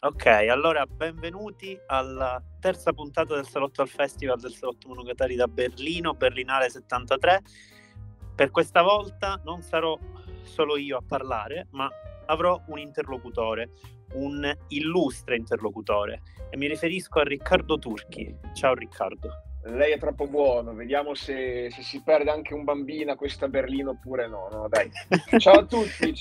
Ok, allora benvenuti alla terza puntata del Salotto al Festival del Salotto Monogatari da Berlino, Berlinale 73. Per questa volta non sarò solo io a parlare, ma avrò un interlocutore, un illustre interlocutore, e mi riferisco a Riccardo Turchi. Ciao Riccardo. Lei è troppo buono, vediamo se si perde anche un bambino a questa Berlino oppure no, dai. Ciao a tutti.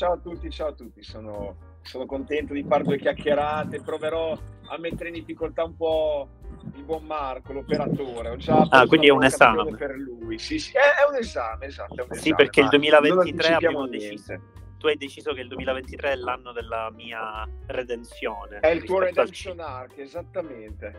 Sono contento di fare due chiacchierate, proverò a mettere in difficoltà un po' il buon Marco, l'operatore. Ho già preso quindi è un esame per lui. Sì, è un esame, esatto, è un sì, esame, perché il ma 2023 non abbiamo anticipiamo deciso. niente. Tu hai deciso che il 2023 è l'anno della mia redenzione. È il tuo rispetto al redemption arc, esattamente.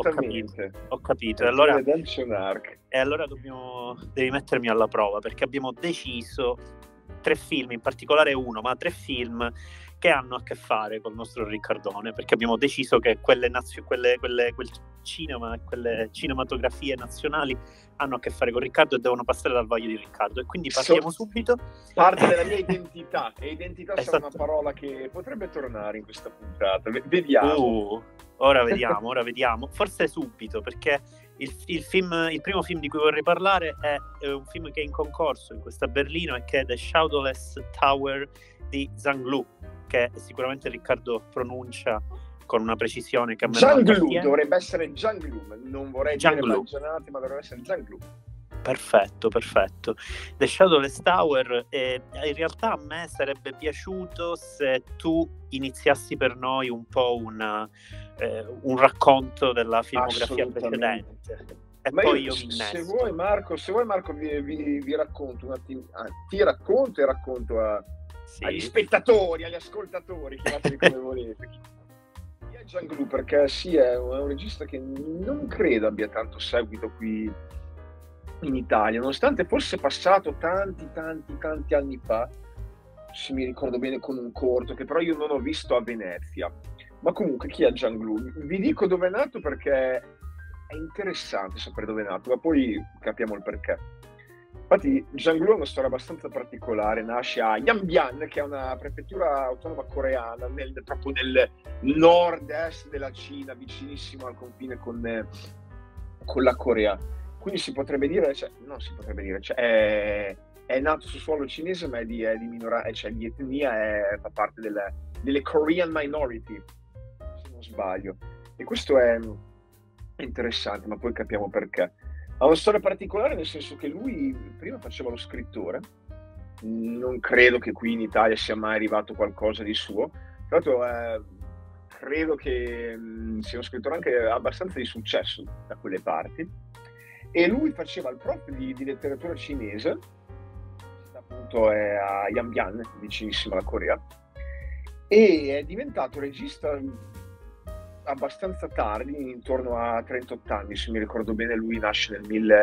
Ho capito. È il tuo redemption arc. E allora devi mettermi alla prova, perché abbiamo deciso 3 film, in particolare uno, ma 3 film che hanno a che fare col nostro Riccardone, perché abbiamo deciso che quel cinema e quelle cinematografie nazionali hanno a che fare con Riccardo e devono passare dal vaglio di Riccardo, e quindi partiamo subito. Parte della mia identità, e identità esatto. Sarà una parola che potrebbe tornare in questa puntata. Vediamo. Ora vediamo, forse subito, perché il primo film di cui vorrei parlare è un film che è in concorso in questa Berlino, e che è The Shadowless Tower di Zhang Lu, che sicuramente Riccardo pronuncia con una precisione che a me Zhang Lu, dovrebbe essere Zhang Lu, non vorrei Zhang dire Lu, baggianate, ma dovrebbe essere Zhang Lu. Perfetto. The Shadowless Tower, in realtà a me sarebbe piaciuto se tu iniziassi per noi un po' un racconto della filmografia precedente, e ma poi io mi innesto. Se vuoi Marco vi racconto un attimo, ti racconto e racconto agli spettatori, agli ascoltatori, chiamateli come volete. Chi è Zhang Lu? Perché sì, è un regista che non credo abbia tanto seguito qui in Italia, nonostante fosse passato tanti anni fa, se mi ricordo bene, con un corto che però io non ho visto a Venezia. Ma comunque, chi è Zhang Lu? Vi dico dove è nato perché è interessante sapere dove è nato, ma poi capiamo il perché. Infatti Zhang Lu ha una storia abbastanza particolare, nasce a Yanbian, che è una prefettura autonoma coreana proprio nel nord-est della Cina, vicinissimo al confine con la Corea. Quindi si potrebbe dire, è nato su suolo cinese, ma è di minoranza, cioè di etnia, fa parte delle Korean minority, se non sbaglio. E questo è interessante, ma poi capiamo perché. Ha una storia particolare, nel senso che lui prima faceva lo scrittore, non credo che qui in Italia sia mai arrivato qualcosa di suo. Tra l'altro credo che sia uno scrittore anche abbastanza di successo da quelle parti. E lui faceva il prof di letteratura cinese, appunto è a Yanbian, vicinissimo alla Corea, e è diventato regista abbastanza tardi, intorno a 38 anni, se mi ricordo bene. Lui nasce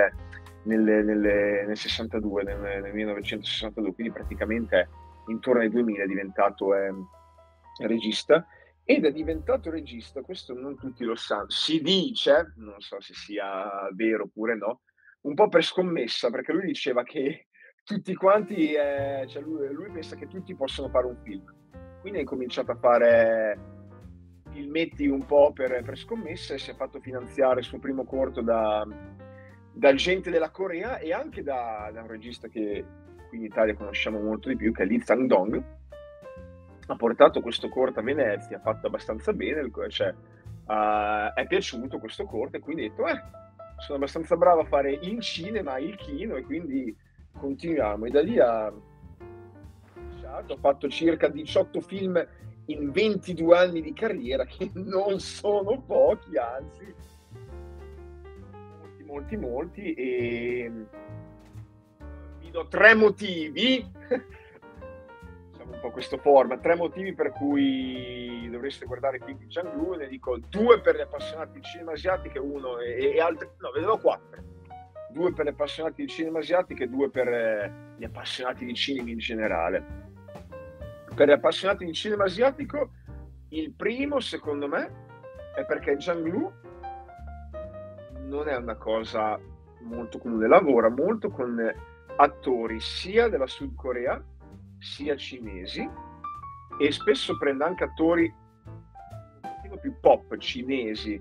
nel 62, nel 1962, quindi praticamente intorno ai 2000 è diventato regista. Ed è diventato regista, questo non tutti lo sanno, si dice, non so se sia vero oppure no, un po' per scommessa, perché lui diceva che tutti quanti, cioè lui pensa che tutti possono fare un film, quindi ha incominciato a fare filmetti un po' per scommessa, e si è fatto finanziare il suo primo corto da gente della Corea, e anche da un regista che qui in Italia conosciamo molto di più, che è Lee Chang-dong. Ha portato questo corto a Venezia, ha fatto abbastanza bene, cioè è piaciuto questo corto, e quindi ha detto sono abbastanza bravo a fare in cinema il kino, e quindi continuiamo. E da lì ha fatto circa 18 film in 22 anni di carriera, che non sono pochi, anzi molti, e vi do 3 motivi un po' questo format, 3 motivi per cui dovreste guardare film di Zhang Lu. Ne dico 2 per gli appassionati di cinema asiatico, uno e altri, no, ve ne do 4. 2 per gli appassionati di cinema asiatico e 2 per gli appassionati di cinema in generale. Per gli appassionati di cinema asiatico, il primo, secondo me, è perché Zhang Lu non è una cosa molto comune, lavora molto con attori sia della Sud Corea sia cinesi, e spesso prende anche attori più pop cinesi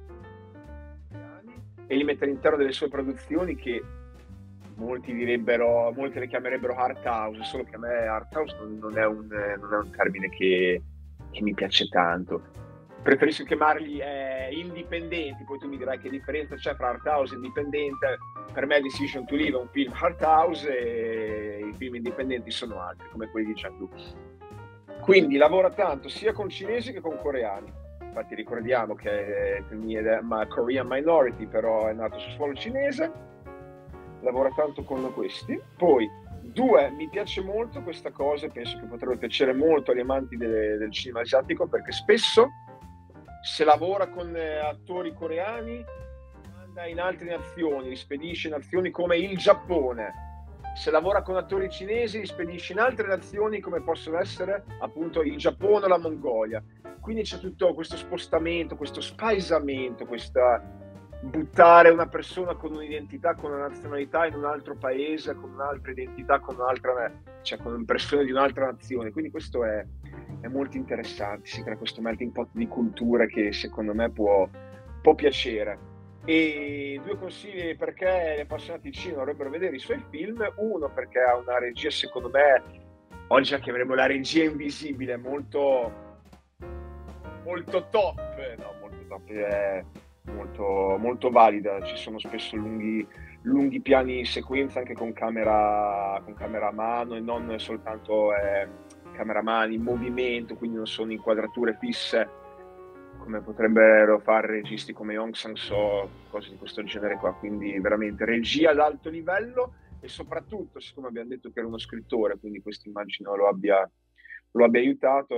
e li mette all'interno delle sue produzioni che molti le chiamerebbero art house, solo che a me art house non è un termine che mi piace tanto. Preferisco chiamarli indipendenti, poi tu mi dirai che differenza c'è fra art house e indipendente. Per me Decision to Live è un film art house e i film indipendenti sono altri, come quelli di Chang-Lu. Quindi lavora tanto sia con cinesi che con coreani. Infatti ricordiamo che è Korean minority, però è nato su suolo cinese, lavora tanto con questi. Poi, mi piace molto questa cosa, penso che potrebbe piacere molto agli amanti del cinema asiatico, perché spesso se lavora con attori coreani anda in altre nazioni, li spedisce in nazioni come il Giappone. Se lavora con attori cinesi li spedisce in altre nazioni come possono essere appunto il Giappone o la Mongolia. Quindi c'è tutto questo spostamento, questo spaesamento, questa buttare una persona con un'identità, con una nazionalità in un altro paese, con un'altra identità, con un'impressione di un'altra nazione. Quindi questo è molto interessante, si crea questo melting pot di culture che secondo me può piacere. E 2 consigli perché gli appassionati di cinema dovrebbero vedere i suoi film. Uno, perché ha una regia, secondo me, oggi la chiameremo la regia invisibile, molto top, è molto valida. Ci sono spesso lunghi piani sequenza anche con camera a mano e non soltanto camera a mano in movimento, quindi non sono inquadrature fisse come potrebbero fare registi come Hong Sang-soo, cose di questo genere qua. Quindi veramente regia ad alto livello, e soprattutto, siccome abbiamo detto che era uno scrittore, quindi questo immagino lo abbia aiutato,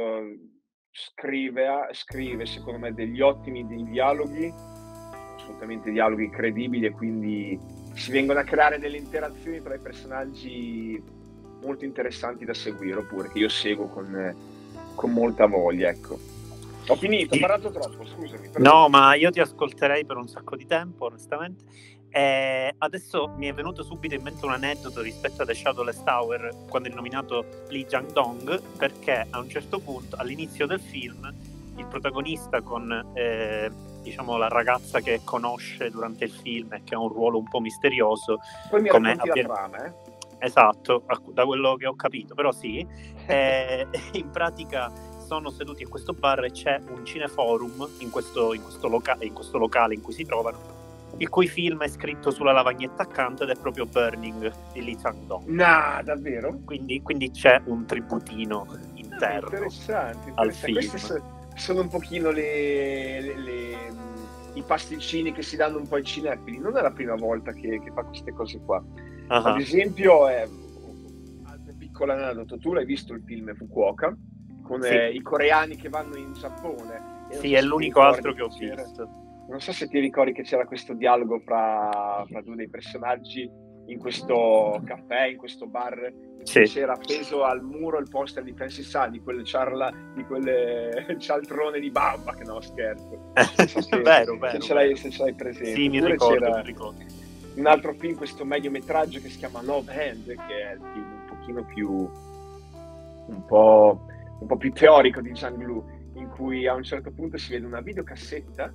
scrive secondo me degli ottimi dialoghi, assolutamente dialoghi credibili, e quindi si vengono a creare delle interazioni tra i personaggi molto interessanti da seguire, oppure che io seguo con molta voglia, ecco. Ho finito, ho parlato troppo, scusami. No, ma io ti ascolterei per un sacco di tempo, onestamente. Adesso mi è venuto subito in mente un aneddoto rispetto a The Shadowless Tower, quando è nominato Lee Jang-dong, perché a un certo punto, all'inizio del film, il protagonista con diciamo la ragazza che conosce durante il film e che ha un ruolo un po' misterioso. Poi mi racconti la trama, Esatto, da quello che ho capito, però sì. In pratica sono seduti in questo bar e c'è un cineforum in questo locale in cui si trovano, il cui film è scritto sulla lavagnetta accanto ed è proprio Burning di Lee Chang-dong. No, davvero? Quindi c'è un tributino interno interessante. al film. Questi sono un pochino i pasticcini che si danno un po' ai cinefili. Non è la prima volta che fa queste cose qua. Uh-huh. Ad esempio, altra piccola aneddoto, tu l'hai visto il film Fukuoka? Con i coreani che vanno in Giappone. Sì, è l'unico altro che ho visto. Non so se ti ricordi che c'era questo dialogo fra 2 dei personaggi in questo caffè, in questo bar. Sì. C'era appeso al muro il poster di Fancy Sun, di quel cialtrone di Bamba, che no, scherzo. Vero. Se ce l'hai presente. Sì, mi ricordo. Un altro film, questo mediometraggio che si chiama Love Hand, che è il film un pochino più un po' più teorico di Chang-Lu, in cui a un certo punto si vede una videocassetta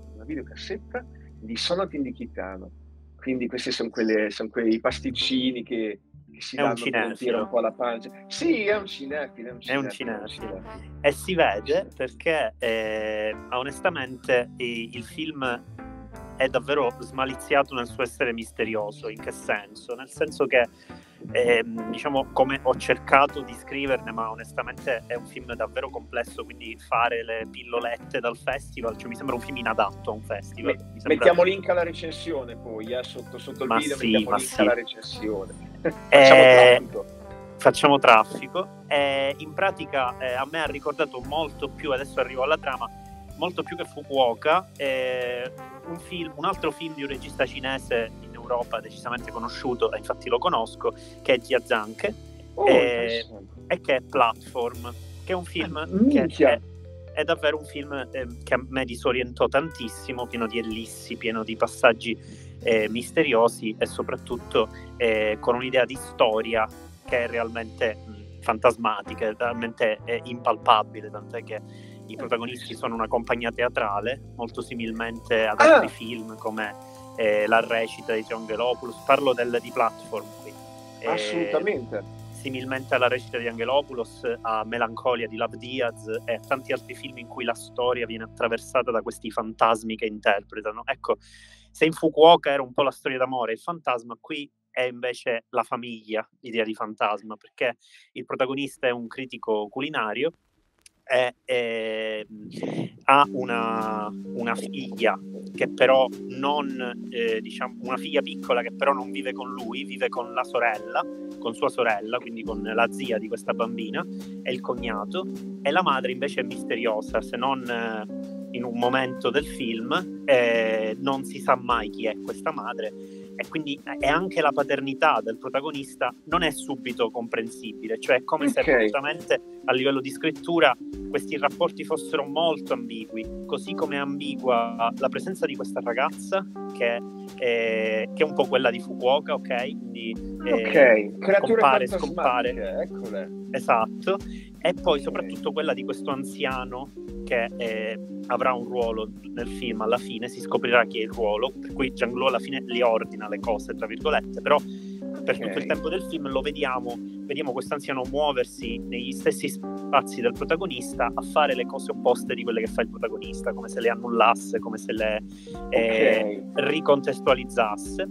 di Sonat in Kitano. Quindi questi sono quei pasticcini che si danno per tirare un po' la pancia. Sì, è un cinefilo. E si vede perché onestamente il film è davvero smaliziato nel suo essere misterioso. In che senso? Nel senso che diciamo, come ho cercato di scriverne, ma onestamente è un film davvero complesso, quindi fare le pillolette dal festival, cioè mi sembra un film inadatto a un festival. Mettiamo link alla recensione poi sotto il video, mettiamo link alla recensione. Facciamo traffico. In pratica a me ha ricordato molto più, adesso arrivo alla trama, molto più che Fukuoka, un altro film di un regista cinese in Europa decisamente conosciuto, e infatti lo conosco, che è Jia Zhang, e che è Platform, che è un film che è davvero un film che a me disorientò tantissimo, pieno di ellissi, pieno di passaggi misteriosi e soprattutto con un'idea di storia che è realmente fantasmatica, realmente impalpabile, tant'è che i protagonisti sono una compagnia teatrale, molto similmente ad altri film come la recita di Angelopoulos. Parlo di Platform qui. Assolutamente. Similmente alla recita di Angelopoulos, a Melancolia di Love Diaz e a tanti altri film in cui la storia viene attraversata da questi fantasmi che interpretano. Ecco, se in Fukuoka era un po' la storia d'amore, il fantasma qui è invece la famiglia, l'idea di fantasma, perché il protagonista è un critico culinario e ha una figlia che però non, diciamo, una figlia piccola che però non vive con lui, vive con la sorella, con sua sorella, quindi con la zia di questa bambina e il cognato, e la madre invece è misteriosa, se non in un momento del film non si sa mai chi è questa madre, e quindi è anche la paternità del protagonista non è subito comprensibile, cioè è come se assolutamente a livello di scrittura questi rapporti fossero molto ambigui, così come è ambigua la presenza di questa ragazza che è un po' quella di Fukuoka, ok? Quindi compare, scompare, eccole. Esatto, e poi soprattutto quella di questo anziano che avrà un ruolo nel film. Alla fine si scoprirà chi è il ruolo, per cui Zhang Luo alla fine li ordina le cose, tra virgolette, però per tutto il tempo del film lo vediamo questo anziano muoversi negli stessi spazi del protagonista, a fare le cose opposte di quelle che fa il protagonista, come se le annullasse, come se le ricontestualizzasse.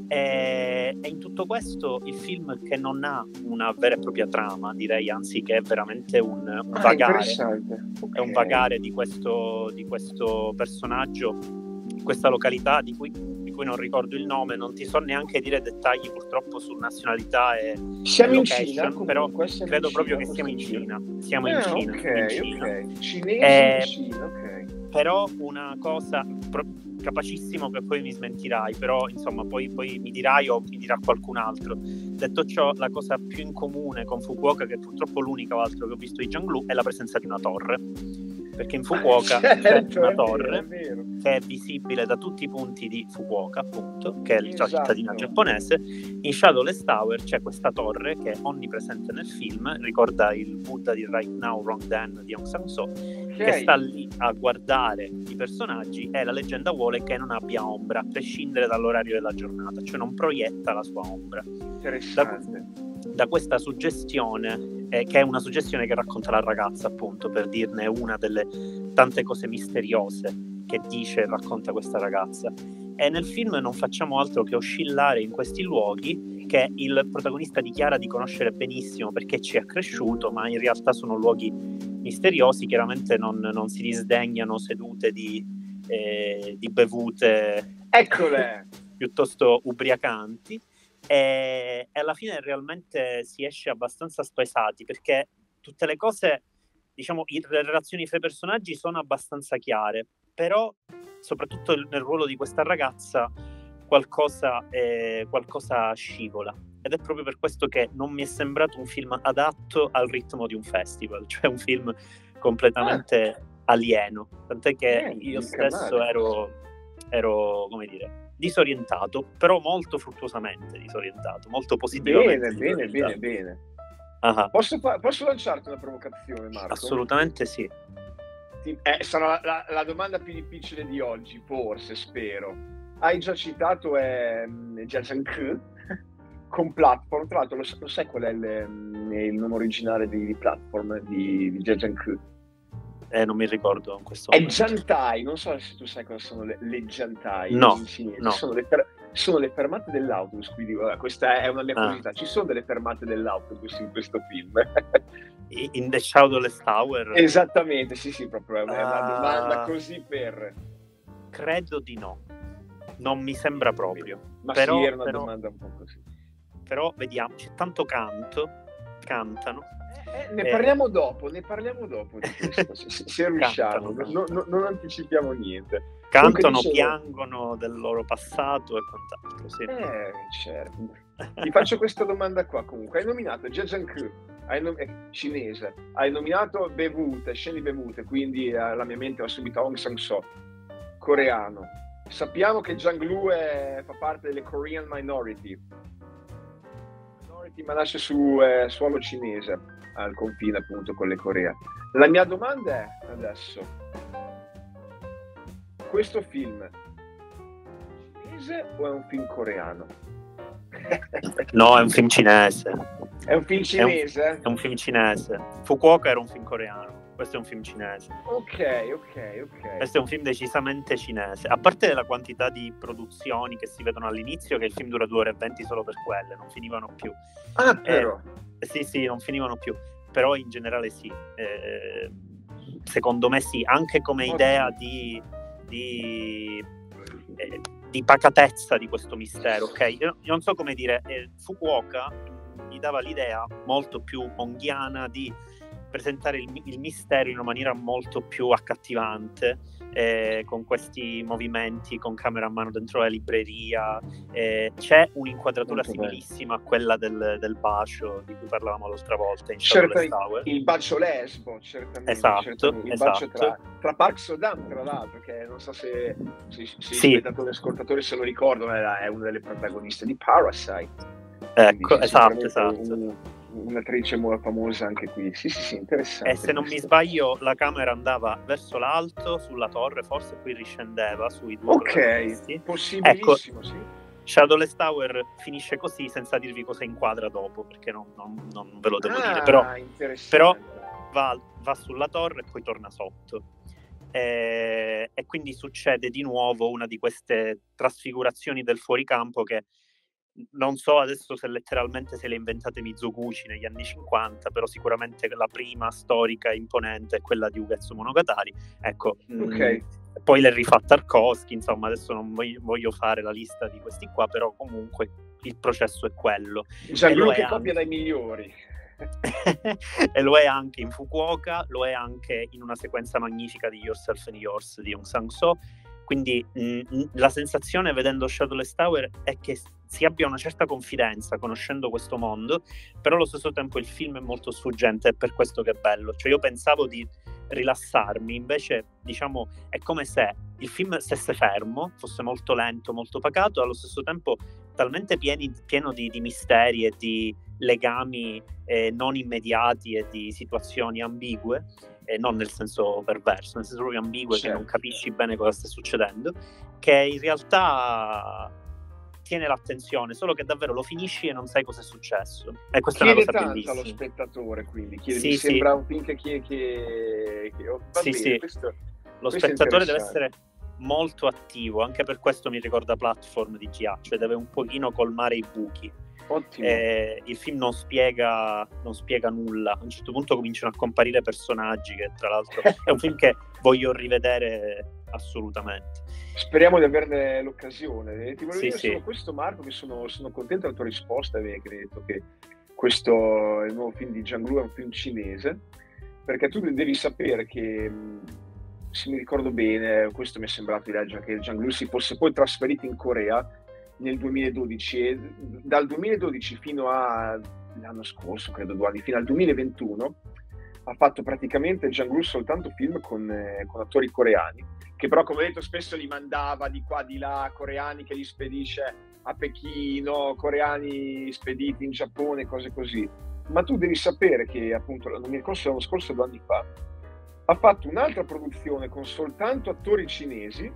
E in tutto questo il film, che non ha una vera e propria trama, direi anzi che è veramente un vagare, è un vagare di questo personaggio, questa località di cui non ricordo il nome, non ti so neanche dire dettagli purtroppo su nazionalità e siamo location, in Cina, però credo proprio che siamo in Cina. Siamo in Cina. Cinese in Cina, ok. Però una cosa capacissimo, che poi mi smentirai, però insomma poi mi dirai o mi dirà qualcun altro. Detto ciò, la cosa più in comune con Fukuoka, che è purtroppo l'unico altro che ho visto di Zhang-Lu, è la presenza di una torre, perché in Fukuoka c'è una torre che è visibile da tutti i punti di Fukuoka, appunto, che è la cittadina giapponese. In Shadowless Tower c'è questa torre che è onnipresente nel film, ricorda il Buddha di Right Now Wrong Then di Aung San Suu, che sta lì a guardare i personaggi, e la leggenda vuole che non abbia ombra, a prescindere dall'orario della giornata, cioè non proietta la sua ombra. Interessante. Da questa suggestione, che è una suggestione che racconta la ragazza, appunto, per dirne una delle tante cose misteriose che dice e racconta questa ragazza. E nel film non facciamo altro che oscillare in questi luoghi che il protagonista dichiara di conoscere benissimo perché ci è cresciuto, ma in realtà sono luoghi misteriosi. Chiaramente non si disdegnano sedute di bevute, eccole, piuttosto ubriacanti, e alla fine realmente si esce abbastanza spesati, perché tutte le cose, diciamo, le relazioni fra i personaggi sono abbastanza chiare, però soprattutto nel ruolo di questa ragazza qualcosa scivola, ed è proprio per questo che non mi è sembrato un film adatto al ritmo di un festival, cioè un film completamente alieno, tant'è che io stesso ero, come dire, disorientato, però molto fruttuosamente disorientato, molto positivamente bene. Posso lanciarti una provocazione, Marco? Assolutamente sì. Sarà la domanda più difficile di oggi, forse, spero. Hai già citato Jia-Zhang-Ke con Platform, tra l'altro lo sai qual è il nome originale di Platform di Jia-Zhang-Ke? Non mi ricordo in questo momento. È Jantai, non so se tu sai cosa sono le Jantai in cinese. No. Sono le fermate dell'autobus, quindi questa è una mia curiosità. Ci sono delle fermate dell'autobus in questo film? In The Shadowless Tower? Esattamente, sì, proprio è una domanda così per... Credo di no, non mi sembra proprio. Ma però, sì, era una domanda un po' così. Però vediamo, c'è tanto cantano. Ne parliamo dopo di questo, se riusciamo, non anticipiamo niente. Cantano, piangono del loro passato e quant'altro, sì. Certo. Ti faccio questa domanda qua, comunque. Hai nominato Jia-Zhang-Ke, cinese, hai nominato bevute, scene di bevute, quindi la mia mente va subito a Aung San Suu, coreano. Sappiamo che Zhang-Lu fa parte delle Korean minority. Ma nasce su suolo cinese, al confine appunto con le Corea. La mia domanda è adesso: questo film è cinese o è un film coreano? No, è un film cinese. È un film cinese? È un film cinese. Fukuoka era un film coreano, questo è un film cinese. Ok. Questo è un film decisamente cinese. A parte la quantità di produzioni che si vedono all'inizio, che il film dura 2 ore e 20 solo per quelle, non finivano più. Ah, però. Sì, non finivano più. Però in generale sì. Secondo me sì, anche come idea di pacatezza di questo mistero, ok? Io non so come dire, Fukuoka mi dava l'idea molto più honghiana di presentare il mistero in una maniera molto più accattivante, con questi movimenti con camera a mano dentro la libreria. C'è un'inquadratura Molto similissima a quella del bacio di cui parlavamo l'altra volta in Shadowless Tower. Il bacio lesbo, certamente. Esatto. Bacio tra Park Seo-dam, tra l'altro, che non so se Sì. spettatori e ascoltatori se lo ricordano, è una delle protagoniste di Parasite. Ecco, quindi, esatto. Un'attrice molto famosa anche qui. Sì, interessante. E se non mi sbaglio, la camera andava verso l'alto, sulla torre, forse poi riscendeva sui due protagonisti. Possibilissimo, ecco, sì. Shadowless Tower finisce così, senza dirvi cosa inquadra dopo, perché non ve lo devo dire. Però va sulla torre e poi torna sotto. E quindi succede di nuovo una di queste trasfigurazioni del fuoricampo che non so adesso se letteralmente se le inventate Mizoguchi negli anni 50, però sicuramente la prima storica imponente è quella di Ugetsu Monogatari. Ecco, poi l'è rifatta Tarkovsky, insomma adesso non voglio fare la lista di questi qua, però comunque il processo è quello. Gianluca che copia dai migliori. E lo è anche in Fukuoka, lo è anche in una sequenza magnifica di Yourself and Yours di Aung San Suu. Quindi la sensazione vedendo Shadowless Tower è che si abbia una certa confidenza conoscendo questo mondo, però allo stesso tempo il film è molto sfuggente, è per questo che è bello. Cioè io pensavo di rilassarmi, invece diciamo è come se il film stesse fermo, fosse molto lento, molto pacato, allo stesso tempo talmente pieno di misteri e di legami non immediati e di situazioni ambigue, non nel senso perverso, nel senso proprio ambigue, che non capisci bene cosa sta succedendo, che in realtà tiene l'attenzione, solo che davvero lo finisci e non sai cosa è successo. E questa è una cosa bellissima. Allo spettatore, quindi mi sembra un film che lo spettatore deve essere molto attivo, anche per questo mi ricorda Platform di GA, cioè deve un pochino colmare i buchi. Ottimo. Il film non spiega nulla, a un certo punto cominciano a comparire personaggi che tra l'altro è un film che voglio rivedere assolutamente. Speriamo di averne l'occasione. Ti volevo dire solo questo, Marco, che sono contento della tua risposta, che hai detto che questo il nuovo film di Gianlu è un film cinese, perché tu devi sapere che, se mi ricordo bene, questo mi è sembrato di leggere, che Gianlu si fosse poi trasferito in Corea nel 2012 e dal 2012 fino all'anno scorso, credo 2 anni, fino al 2021 ha fatto praticamente Gianlu soltanto film con attori coreani, che però, come ho detto, spesso li mandava di qua di là, coreani che li spedisce a Pechino, coreani spediti in Giappone, cose così. Ma tu devi sapere che, appunto, non mi ricordo se l'anno scorso o 2 anni fa, ha fatto un'altra produzione con soltanto attori cinesi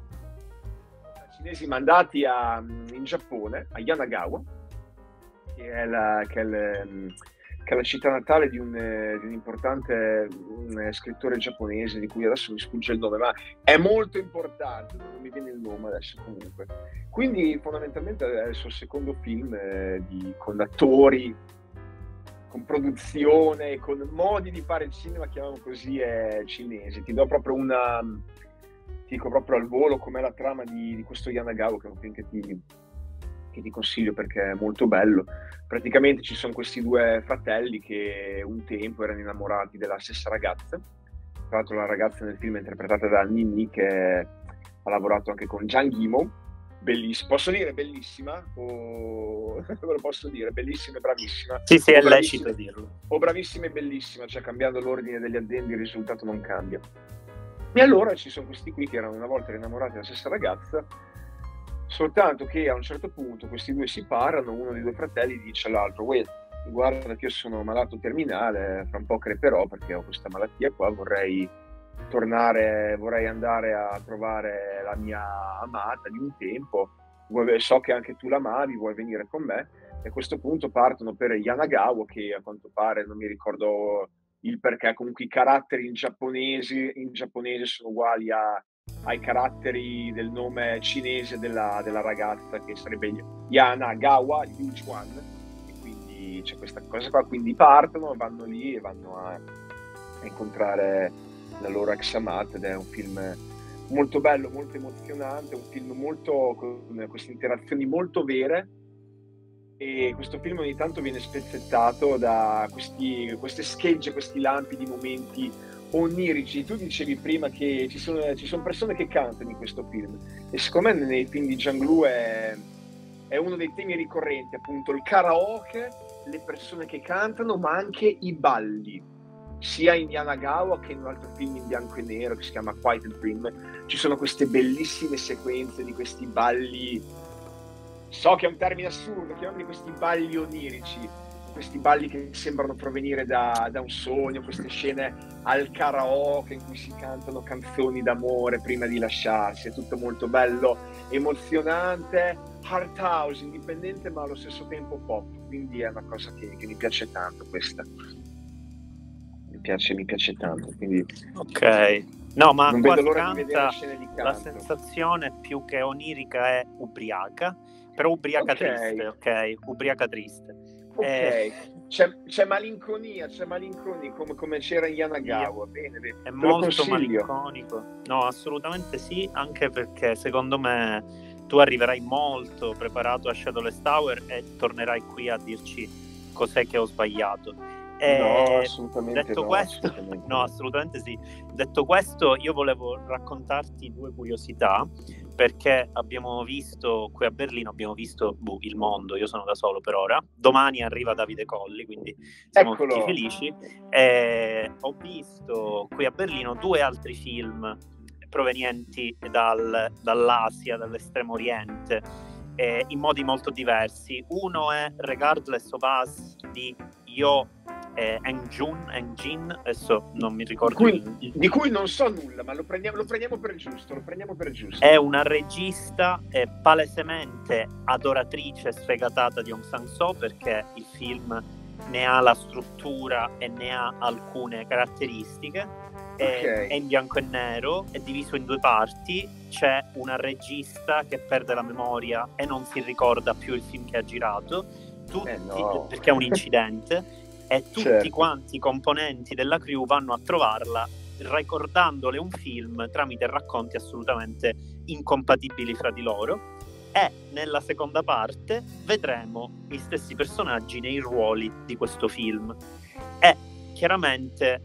mandati in Giappone, a Yanagawa, che è la città natale di un importante scrittore giapponese, di cui adesso mi sfugge il nome, ma è molto importante, non mi viene il nome adesso comunque. Quindi fondamentalmente è il suo secondo film con attori, con produzione, con modi di fare cinema, chiamiamo così, cinesi. Ti do proprio ti dico proprio al volo com'è la trama di questo Yanagawa, che è un film che ti consiglio perché è molto bello. Praticamente ci sono questi 2 fratelli che un tempo erano innamorati della stessa ragazza. Tra l'altro la ragazza nel film è interpretata da Nini, che ha lavorato anche con Jang Yimou, bellissima. Posso dire bellissima? O lo posso dire? Bellissima e bravissima. Sì, è lecito dirlo. O bravissima e bellissima, cioè cambiando l'ordine degli addendi il risultato non cambia. E allora ci sono questi qui che erano una volta innamorati della stessa ragazza, soltanto che a un certo punto questi due si parlano, uno dei due fratelli dice all'altro: "Uè, guarda che io sono malato terminale, fra un po' creperò perché ho questa malattia qua, vorrei andare a trovare la mia amata di un tempo, so che anche tu l'amavi, vuoi venire con me?" E a questo punto partono per Yanagawa, che a quanto pare, non mi ricordo il perché, comunque i caratteri in giapponese sono uguali ai caratteri del nome cinese della ragazza, che sarebbe Yanagawa Yuchuan, e quindi c'è questa cosa qua, quindi partono, vanno lì e vanno a incontrare la loro ex amata, ed è un film molto bello, molto emozionante, un film molto con queste interazioni molto vere, e questo film ogni tanto viene spezzettato da queste schegge, questi lampi di momenti onirici. Tu dicevi prima che ci sono persone che cantano in questo film, e secondo me nei film di Zhang-Lu è uno dei temi ricorrenti, appunto il karaoke, le persone che cantano, ma anche i balli. Sia in Yanagawa che in un altro film in bianco e nero che si chiama Quiet Dream ci sono queste bellissime sequenze di questi balli, so che è un termine assurdo, chiamami questi balli onirici, questi balli che sembrano provenire da un sogno, queste scene al karaoke in cui si cantano canzoni d'amore prima di lasciarsi, è tutto molto bello, emozionante, art house, indipendente ma allo stesso tempo pop, quindi è una cosa che mi piace tanto questa. Mi piace tanto, quindi ok, no, ma non qua vedo l'ora di vedere canta, scene di canto. la sensazione più che onirica è ubriaca, però ubriaca triste, ok? Ubriaca triste. Ok, c'è malinconia, come c'era in Yanagawa, bene, è te molto lo consiglio. malinconico. No, assolutamente sì, anche perché secondo me tu arriverai molto preparato a Shadowless Tower e tornerai qui a dirci cos'è che ho sbagliato. No, assolutamente detto no, questo, assolutamente no, assolutamente sì. Detto questo, io volevo raccontarti due curiosità, perché abbiamo visto qui a Berlino, abbiamo visto il mondo, io sono da solo per ora, domani arriva Davide Colli, quindi siamo tutti felici. Ho visto qui a Berlino due altri film provenienti dall'Asia, dall'estremo oriente, in modi molto diversi. Uno è Regardless of Us di Yo Engjin, adesso non mi ricordo di cui non so nulla, ma lo prendiamo per giusto, È una regista palesemente adoratrice sfegatata di Aung San Suu, perché il film ne ha la struttura e ne ha alcune caratteristiche. È in bianco e nero, è diviso in due parti, c'è una regista che perde la memoria e non si ricorda più il film che ha girato, perché è un incidente, e tutti quanti i componenti della crew vanno a trovarla ricordandole un film tramite racconti assolutamente incompatibili fra di loro. E nella seconda parte vedremo gli stessi personaggi nei ruoli di questo film, e chiaramente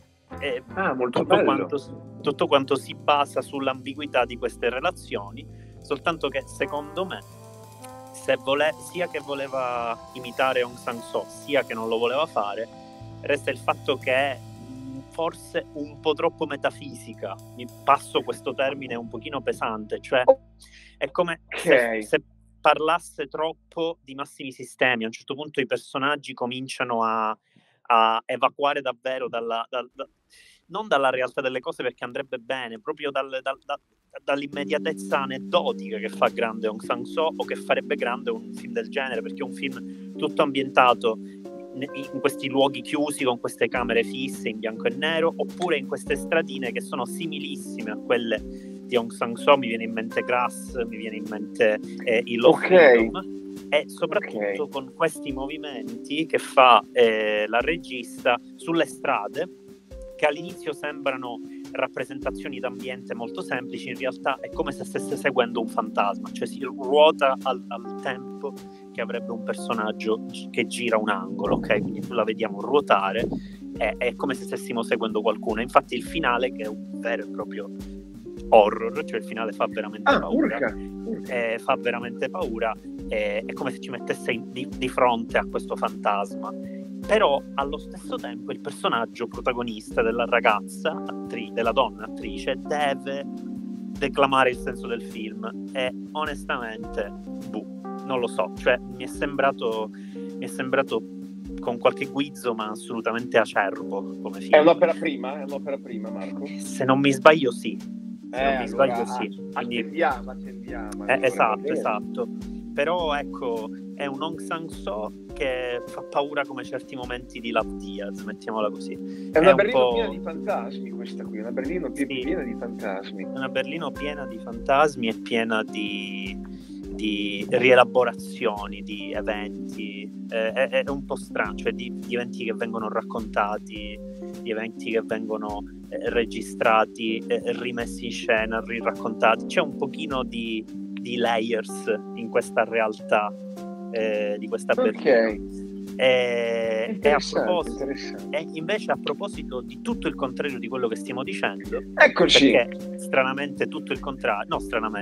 tutto quanto si basa sull'ambiguità di queste relazioni, soltanto che secondo me sia che voleva imitare Aung San Suu sia che non lo voleva fare, resta il fatto che è forse un po' troppo metafisica. Mi passo questo termine un pochino pesante, cioè è come se parlasse troppo di massimi sistemi. A un certo punto i personaggi cominciano a evacuare davvero non dalla realtà delle cose, perché andrebbe bene, proprio dall'immediatezza aneddotica che fa grande Aung San Suu, o che farebbe grande un film del genere, perché è un film tutto ambientato in questi luoghi chiusi con queste camere fisse in bianco e nero, oppure in queste stradine che sono similissime a quelle di Aung San Suu. Mi viene in mente Grass, mi viene in mente il Love Freedom, e soprattutto con questi movimenti che fa la regista sulle strade, che all'inizio sembrano rappresentazioni d'ambiente molto semplici, in realtà è come se stesse seguendo un fantasma, cioè si ruota al tempo che avrebbe un personaggio che gira un angolo, ok? Quindi la vediamo ruotare, è come se stessimo seguendo qualcuno. Infatti il finale, che è un vero e proprio horror, cioè il finale fa veramente paura, fa veramente paura, è come se ci mettesse di fronte a questo fantasma. Però allo stesso tempo il personaggio protagonista della ragazza, della donna attrice, deve declamare il senso del film e onestamente non lo so, cioè mi è sembrato con qualche guizzo ma assolutamente acerbo come film. È un'opera prima, Marco? Se non mi sbaglio sì. Allora, Quindi, attendiamo. Esatto. Però ecco, è un Hong Sang-soo che fa paura come certi momenti di Love Diaz, mettiamola così. È una Berlino piena di fantasmi questa qui, una Berlino piena di fantasmi. È una Berlino piena di fantasmi e piena di rielaborazioni, di eventi. È un po' strano, cioè di eventi che vengono raccontati, di eventi che vengono registrati, rimessi in scena, riraccontati. C'è un pochino di layers in questa realtà di questa Berlino. E invece a proposito di tutto il contrario di quello che stiamo dicendo, eccoci, perché stranamente tutto il contrario,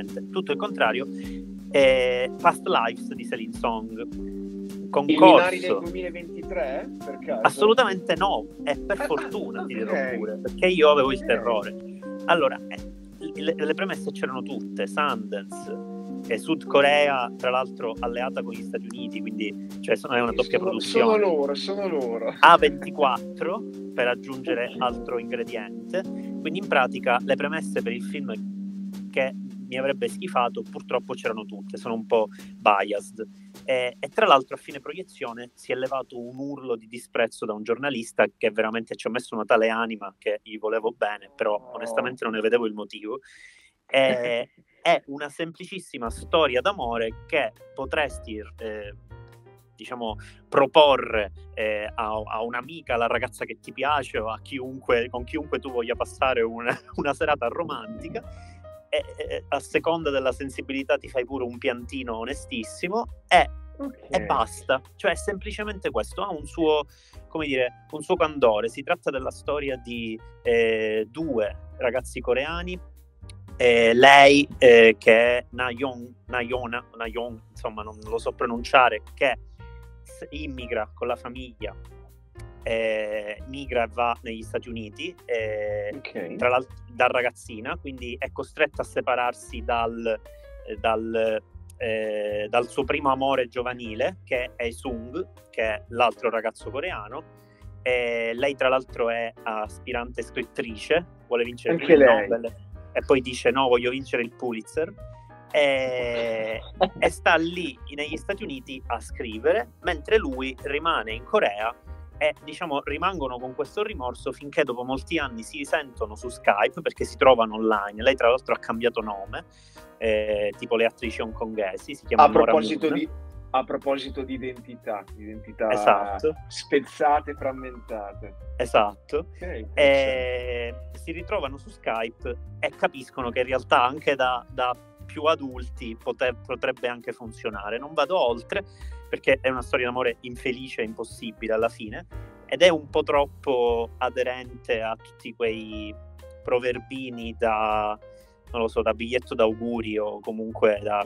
Past Lives di Celine Song, concorso del 2023 per caso? Assolutamente no, e per fortuna ti dirò pure, perché io avevo il terrore. Allora, le premesse c'erano tutte. Sundance e Sud Corea, tra l'altro alleata con gli Stati Uniti, quindi cioè è una doppia produzione. Sono loro. A24 per aggiungere altro ingrediente. Quindi in pratica le premesse per il film che mi avrebbe schifato purtroppo c'erano tutte, sono un po' biased. E tra l'altro a fine proiezione si è levato un urlo di disprezzo da un giornalista che veramente ci ha messo una tale anima che gli volevo bene, però onestamente non ne vedevo il motivo. È una semplicissima storia d'amore che potresti diciamo proporre a un'amica, alla ragazza che ti piace o con chiunque tu voglia passare una serata romantica, e a seconda della sensibilità ti fai pure un piantino onestissimo e basta. Cioè è semplicemente questo, ha un suo, come dire, un suo candore. Si tratta della storia di due ragazzi coreani, lei che è Nayeon, insomma non lo so pronunciare, che immigra con la famiglia, migra e va negli Stati Uniti, tra l'altro da ragazzina, quindi è costretta a separarsi dal suo primo amore giovanile, che è Sung, che è l'altro ragazzo coreano. Lei tra l'altro è aspirante scrittrice, vuole vincere il Nobel e poi dice no, voglio vincere il Pulitzer, e sta lì negli Stati Uniti a scrivere, mentre lui rimane in Corea. E diciamo rimangono con questo rimorso finché dopo molti anni si sentono su Skype, perché si trovano online. Lei tra l'altro ha cambiato nome, tipo le attrici hongkonghesi, si chiama a proposito di identità esatto, spezzate, frammentate. Esatto. Si ritrovano su Skype e capiscono che in realtà anche da più adulti potrebbe anche funzionare. Non vado oltre, perché è una storia d'amore infelice e impossibile alla fine, ed è un po' troppo aderente a tutti quei proverbini da biglietto d'augurio, o comunque a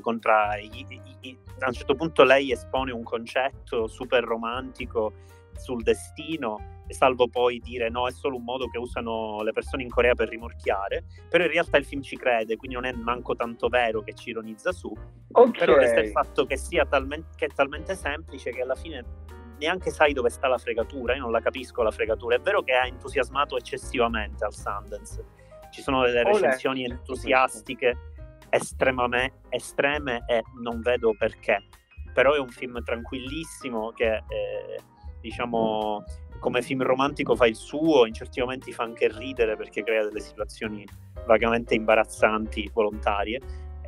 un certo punto lei espone un concetto super romantico sul destino, salvo poi dire no, è solo un modo che usano le persone in Corea per rimorchiare, però in realtà il film ci crede, quindi non è manco tanto vero che ci ironizza su. Però resta il fatto che è talmente semplice che alla fine neanche sai dove sta la fregatura. Io non la capisco la fregatura. È vero che ha entusiasmato eccessivamente al Sundance, ci sono delle recensioni entusiastiche estreme e non vedo perché, però è un film tranquillissimo che diciamo come film romantico fa il suo, in certi momenti fa anche ridere perché crea delle situazioni vagamente imbarazzanti, volontarie,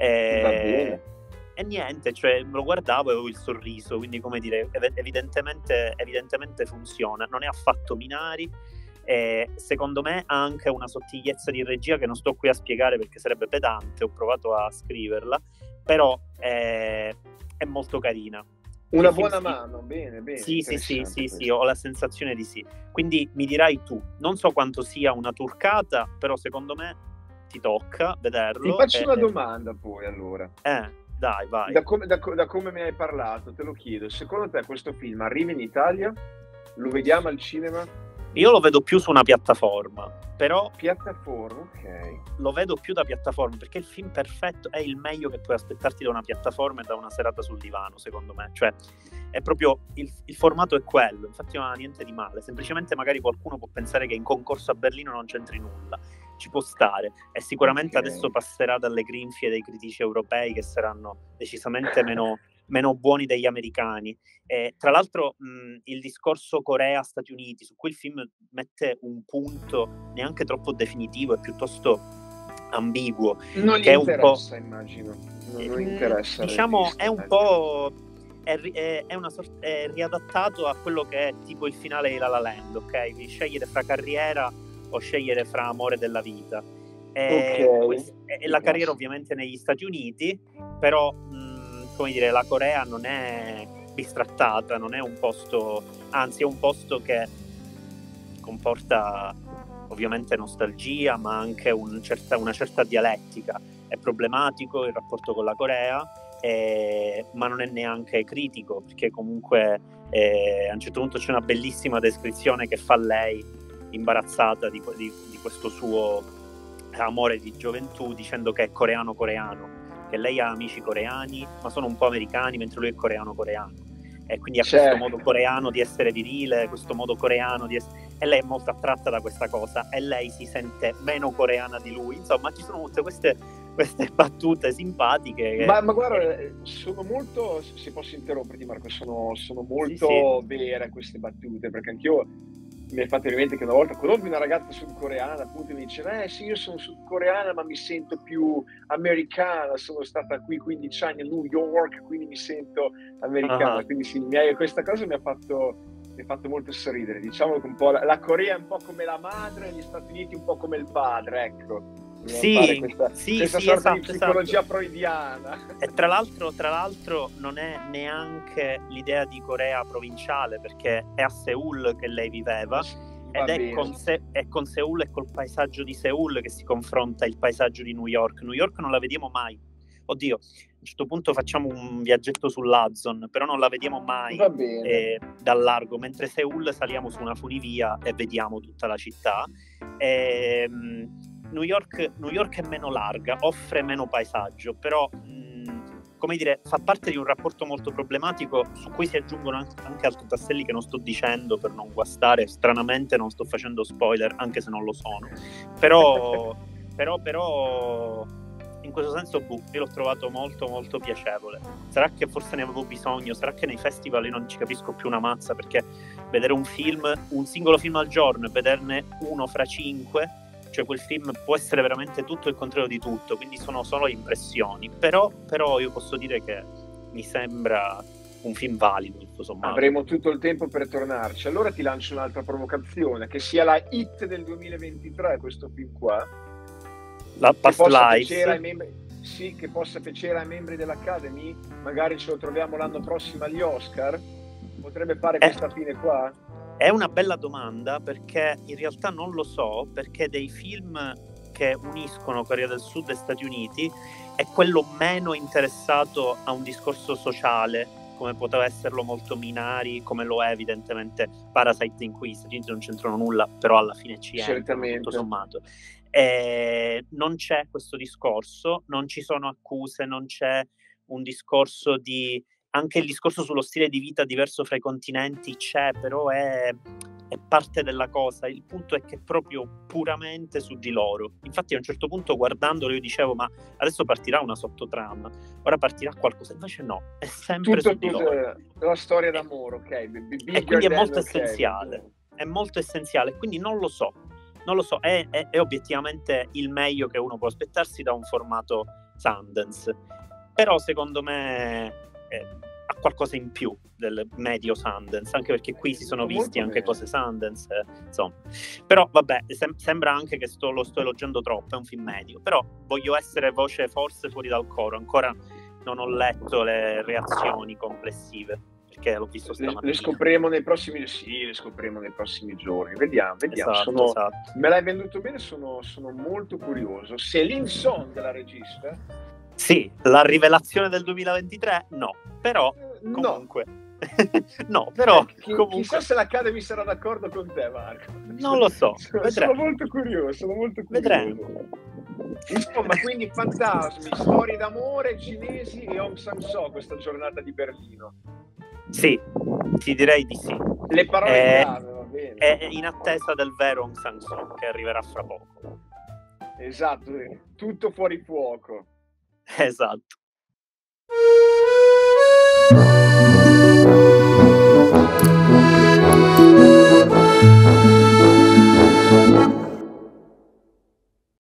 e niente, cioè lo guardavo e avevo il sorriso, quindi come dire, evidentemente funziona, non è affatto Minari. Secondo me ha anche una sottigliezza di regia che non sto qui a spiegare perché sarebbe pedante, ho provato a scriverla, però è molto carina. Una buona mano, bene. Sì, ho la sensazione di sì. Quindi mi dirai tu, non so quanto sia una turcata, però secondo me ti tocca vederlo. Ti faccio una domanda poi, allora. Dai, vai. Da come mi hai parlato, te lo chiedo. Secondo te questo film arriva in Italia? Lo vediamo al cinema? Io lo vedo più su una piattaforma, però Piattaforma, ok. lo vedo più da piattaforma, perché il film perfetto è il meglio che puoi aspettarti da una piattaforma e da una serata sul divano, secondo me. Cioè, è proprio il formato è quello, infatti non ha niente di male. Semplicemente magari qualcuno può pensare che in concorso a Berlino non c'entri nulla. Ci può stare, e sicuramente adesso passerà dalle grinfie dei critici europei, che saranno decisamente meno buoni degli americani. Tra l'altro il discorso Corea-Stati Uniti, su cui il film mette un punto neanche troppo definitivo, è piuttosto ambiguo. Non gli interessa, immagino. Non interessa. Diciamo, regista, è un po'... è riadattato a quello che è tipo il finale di La La Land, ok? Di scegliere fra carriera o scegliere fra amore della vita. E la carriera ovviamente negli Stati Uniti, però come dire, la Corea non è bistrattata, non è un posto, anzi è un posto che comporta ovviamente nostalgia, ma anche una certa dialettica. È problematico il rapporto con la Corea, ma non è neanche critico, perché comunque a un certo punto c'è una bellissima descrizione che fa lei imbarazzata di questo suo amore di gioventù, dicendo che è coreano-coreano, che lei ha amici coreani ma sono un po' americani, mentre lui è coreano-coreano, e quindi ha questo modo coreano di essere virile, questo modo coreano di e lei è molto attratta da questa cosa, e lei si sente meno coreana di lui. Insomma, ci sono tutte queste battute simpatiche ma guarda, sono molto, se posso interromperti Marco, sono molto vere queste battute, perché anch'io mi è fatto in mente che una volta conobbi una ragazza sudcoreana, appunto, e mi diceva sì, io sono sudcoreana ma mi sento più americana, sono stata qui 15 anni a New York, quindi mi sento americana. Quindi sì, questa cosa mi ha fatto molto sorridere. Diciamo che un po' la Corea è un po' come la madre e gli Stati Uniti un po' come il padre, ecco. Questa sorta di psicologia freudiana. E tra l'altro non è neanche l'idea di Corea provinciale, perché è a Seoul che lei viveva, ed è con Seoul e col paesaggio di Seoul che si confronta il paesaggio di New York. New York non la vediamo mai. Oddio, a un certo punto facciamo un viaggetto sull'Hudson, però non la vediamo mai dal largo, mentre Seoul saliamo su una funivia e vediamo tutta la città. New York è meno larga, offre meno paesaggio, però come dire, fa parte di un rapporto molto problematico, su cui si aggiungono anche altri tasselli che non sto dicendo per non guastare. Stranamente non sto facendo spoiler, anche se non lo sono, però in questo senso io l'ho trovato molto molto piacevole. Sarà che forse ne avevo bisogno, sarà che nei festival io non ci capisco più una mazza, perché vedere un singolo film al giorno e vederne uno fra 5, cioè quel film può essere veramente tutto il contrario di tutto, quindi sono solo impressioni, però io posso dire che mi sembra un film valido, tutto sommato. Avremo tutto il tempo per tornarci. Allora ti lancio un'altra provocazione, che sia la hit del 2023 questo film qua, la Past Lives, che possa piacere ai membri dell'Academy. Magari ce lo troviamo l'anno prossimo agli Oscar. Potrebbe fare questa fine qua? È una bella domanda, perché in realtà non lo so, perché dei film che uniscono Corea del Sud e Stati Uniti è quello meno interessato a un discorso sociale, come poteva esserlo molto Minari, come lo è evidentemente Parasite, in cui gli Stati Uniti non c'entrano nulla, però alla fine ci entrano, tutto sommato. Non c'è questo discorso, non ci sono accuse, non c'è un discorso di... Anche il discorso sullo stile di vita diverso fra i continenti c'è, però è parte della cosa. Il punto è che è proprio puramente su di loro. Infatti a un certo punto, guardandolo, io dicevo: ma adesso partirà una sottotrama, ora partirà qualcosa. Invece no, è sempre su di loro. La storia d'amore, ok. E quindi è molto essenziale. È molto essenziale, quindi non lo so. È obiettivamente il meglio che uno può aspettarsi da un formato Sundance. Però secondo me ha qualcosa in più del medio Sundance, anche perché qui si sono visti anche cose Sundance, insomma. Però vabbè, sembra anche che lo sto elogiando troppo, è un film medio, però voglio essere voce forse fuori dal coro, ancora non ho letto le reazioni complessive, perché l'ho visto stamattina. Le scopriremo nei prossimi giorni, vediamo. Esatto. Me l'hai venduto bene, sono molto curioso. Céline Song, la regista? Sì, la rivelazione del 2023 no, però comunque No, però comunque... Chissà se l'Academy sarà d'accordo con te, Marco. Non lo so, Sono molto curioso, Vedremo. Insomma, quindi fantasmi, storie d'amore, cinesi e Aung San Suu questa giornata di Berlino. Sì, ti direi di sì. Le parole chiave, va bene. È in attesa del vero Aung San Suu che arriverà fra poco. Esatto, tutto fuori fuoco. Esatto.